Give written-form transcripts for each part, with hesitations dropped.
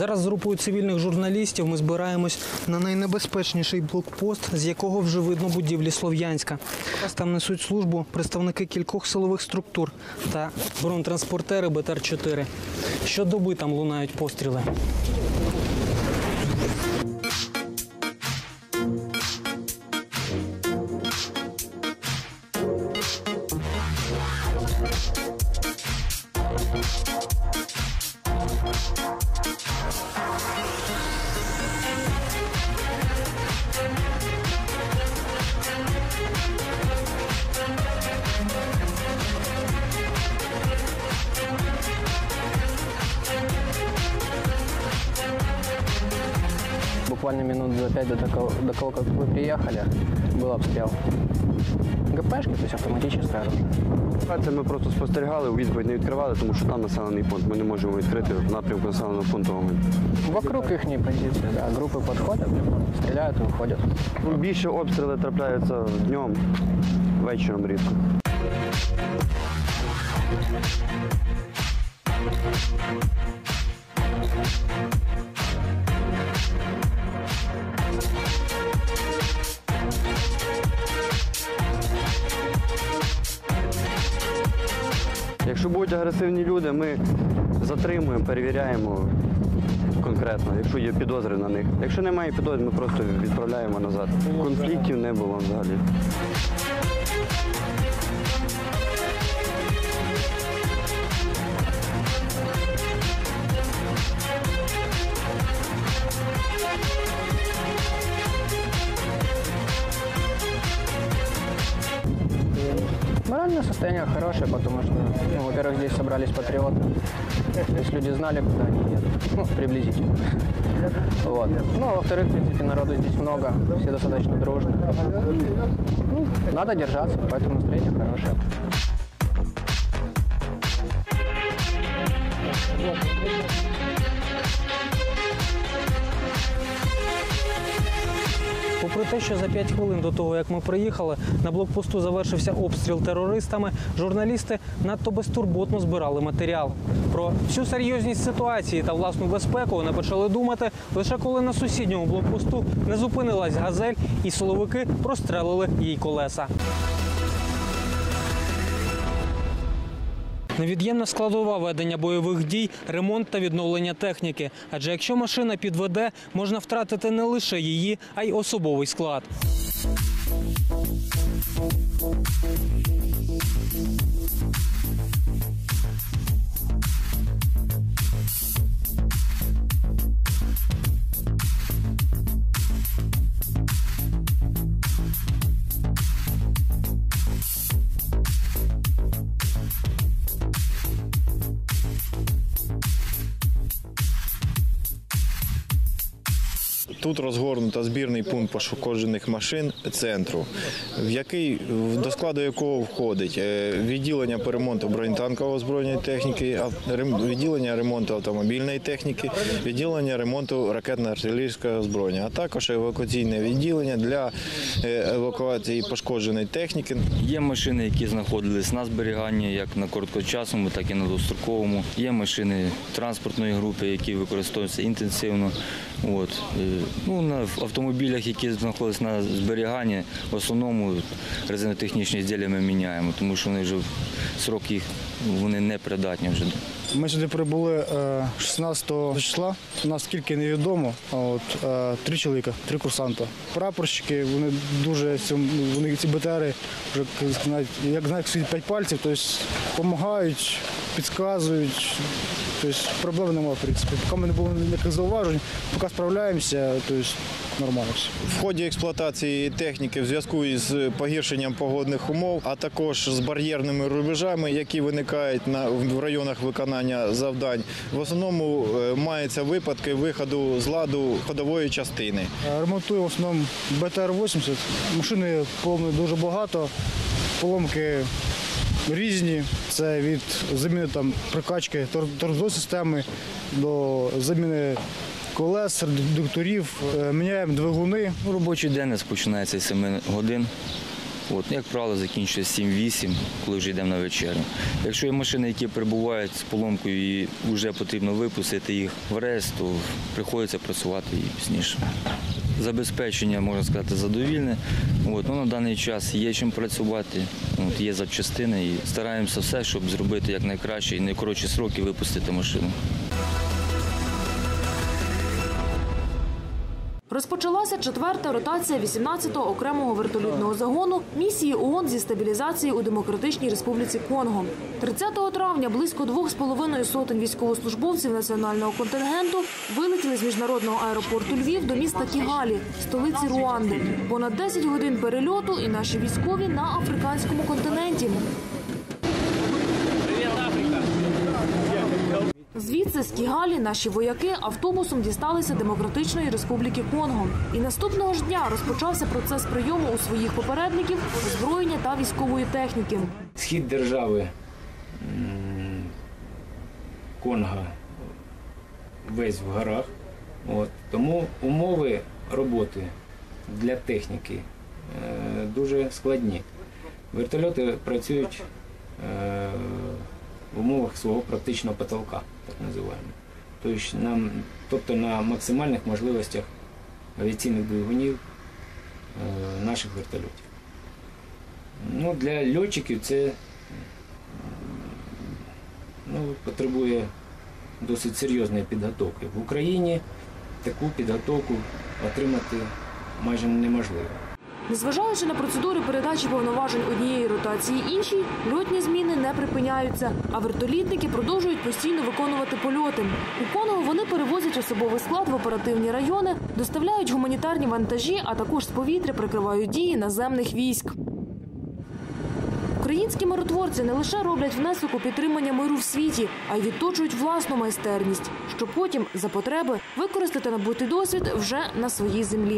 Зараз з групою цивільних журналістів ми збираємось на найнебезпечніший блокпост, з якого вже видно будівлі Слов'янська. Там несуть службу представники кількох силових структур та бронетранспортери БТР-4. Щодоби там лунають постріли. Буквально минут за 5 до того, как вы приехали, был обстрел. ГПшки, то есть автоматическое оружие. Це ми просто спостерігали, у відповідь не відкривали, тому що там населений пункт. Ми не можемо відкрити в напрямку населеного пункту вогонь. Вокруг их позиции, да, группы подходят, стреляют и уходят. Більше обстріли трапляються днем, вечором рідко. Якщо будуть агресивні люди, ми затримуємо, перевіряємо конкретно, якщо є підозри на них. Якщо немає підозр, ми просто відправляємо назад. Конфліктів не було взагалі. Моральное состояние хорошее, потому что, во-первых, здесь собрались патриоты. То есть люди знали, куда они едут. Приблизительно. Вот. Ну, во-вторых, в принципе, народу здесь много, все достаточно дружны. Надо держаться, поэтому настроение хорошее. Попри те, що за 5 хвилин до того, як ми приїхали, на блокпосту завершився обстріл терористами, журналісти надто безтурботно збирали матеріал. Про всю серйозність ситуації та власну безпеку вони почали думати лише коли на сусідньому блокпосту не зупинилась «Газель» і силовики прострелили їй колеса. Невід'ємна складова ведення бойових дій – ремонт та відновлення техніки. Адже якщо машина підведе, можна втратити не лише її, а й особовий склад. Тут розгорнуто збірний пункт пошкоджених машин центру, до складу якого входить відділення по ремонту бронетанкової озброєння техніки, відділення ремонту автомобільної техніки, відділення ремонту ракетно-артилерійського озброєння, а також евакуаційне відділення для евакуації пошкодженої техніки. Є машини, які знаходились на зберіганні як на короткочасному, так і на довгостроковому. Є машини транспортної групи, які використовуються інтенсивно. На автомобілях, які знаходяться на зберіганні, в основному резинотехнічні изделия ми міняємо, тому що вони вже срок їх вони не придатні вже. Ми сюди прибули 16 числа, наскільки невідомо, 3 чоловіка, 3 курсанта. Прапорщики, вони дуже, ці БТРи, як знають, 5 пальців, тобто допомагають, підказують. Тобто проблем немає, в принципі. Поки ми не було ніяких зауважень, поки справляємося, тобто нормально все. В ході експлуатації техніки в зв'язку із погіршенням погодних умов, а також з бар'єрними рубежами, які виникають в районах виконання завдань, в основному маються випадки виходу з ладу ходової частини. Ремонтуємо в основному БТР-80. Машини поломлені дуже багато, поломки різні. Це від заміни прикачки тормозної системи до заміни колес, редукторів, міняємо двигуни. Робочий день починається з 7 годин. От, як правило, закінчується 7-8, коли вже йдемо на вечерю. Якщо є машини, які прибувають з поломкою і вже потрібно випустити їх в рейс, то приходиться працювати і пізніше. Забезпечення, можна сказати, задовільне. От, на даний час є чим працювати, є запчастини і стараємося все, щоб зробити якнайкраще і найкоротші сроки випустити машину. Розпочалася 4-та ротація 18-го окремого вертольотного загону місії ООН зі стабілізації у Демократичній Республіці Конго. 30 травня близько 2,5 сотень військовослужбовців національного контингенту вилетіли з міжнародного аеропорту Львів до міста Кігалі, столиці Руанди. Понад 10 годин перельоту і наші військові на африканському континенті. Звідси, з Кігалі, наші вояки автобусом дісталися Демократичної Республіки Конго. І наступного ж дня розпочався процес прийому у своїх попередників озброєння та військової техніки. Схід держави Конго весь в горах, тому умови роботи для техніки дуже складні. Вертольоти працюють в умовах свого практичного потолка, так називаємо. Тобто на максимальних можливостях авіаційних двигунів наших вертольотів. Для льотчиків це потребує досить серйозної підготовки. В Україні таку підготовку отримати майже неможливо. Незважаючи на процедури передачі повноважень однієї ротації іншій, льотні зміни не припиняються, а вертолітники продовжують постійно виконувати польоти. У Конго вони перевозять особовий склад в оперативні райони, доставляють гуманітарні вантажі, а також з повітря прикривають дії наземних військ. Українські миротворці не лише роблять внесок у підтримання миру в світі, а й відточують власну майстерність, щоб потім, за потреби, використати набутий досвід вже на своїй землі.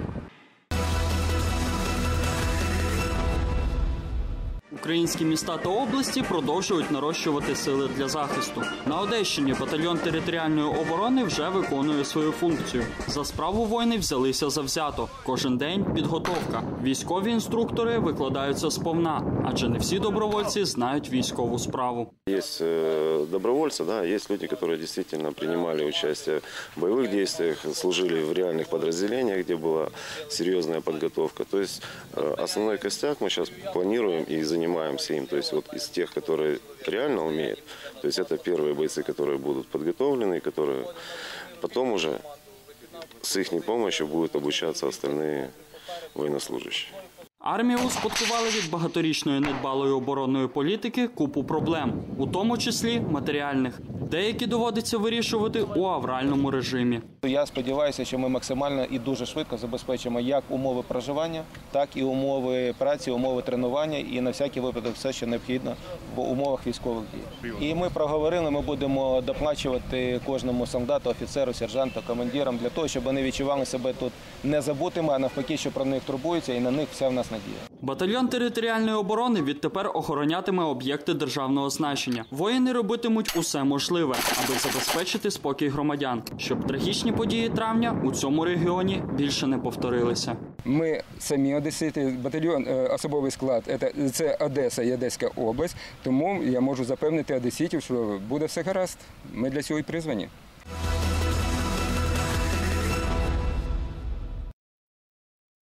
Українські міста та області продовжують нарощувати сили для захисту. На Одещині батальйон територіальної оборони вже виконує свою функцію. За справу воїни взялися завзято. Кожен день – підготовка. Військові інструктори викладаються сповна, адже не всі добровольці знають військову справу. Є добровольці, є люди, які дійсно приймали участь в бойових діях, служили в реальних підрозділеннях, де була серйозна підготовка. Тобто основний костяк ми зараз плануємо і займаємося им. То есть из тех, которые реально умеют, то есть это первые бойцы, которые будут подготовлены, которые потом уже с их помощью будут обучаться остальные военнослужащие. Армію успадкували від багаторічної недбалої оборонної політики купу проблем, у тому числі матеріальних. Деякі доводиться вирішувати у авральному режимі. Я сподіваюся, що ми максимально і дуже швидко забезпечимо як умови проживання, так і умови праці, умови тренування і на всякий випадок все, що необхідно в умовах військових дій. І ми проговорили, ми будемо доплачувати кожному солдату, офіцеру, сержанту, командирам для того, щоб вони відчували себе тут не забутими, а навпаки, що про них турбуються і на них вся в нас надія. Батальйон територіальної оборони відтепер охоронятиме об'єкти державного значення. Воїни робитимуть усе можливе, аби забезпечити спокій громадян, щоб трагічні події травня у цьому регіоні більше не повторилися. Ми самі одесити, батальйон, особовий склад – це Одеса і Одеська область, тому я можу запевнити одеситів, що буде все гаразд. Ми для цього і призвані.